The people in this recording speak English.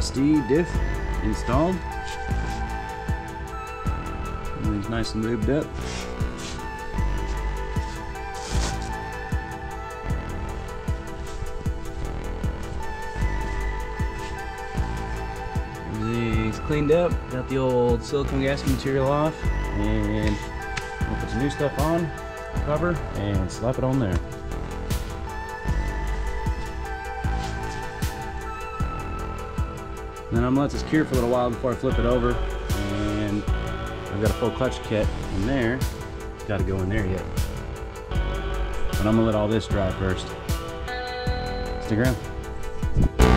LSD Diff Installed. Everything's nice and lubed up. Everything's cleaned up. Got the old silicone gasket material off, and we'll put some new stuff on, cover, and slap it on there. Then I'm gonna let this cure for a little while before I flip it over, and I've got a full clutch kit in there. It's got to go in there yet, but I'm gonna let all this dry first. Stick around.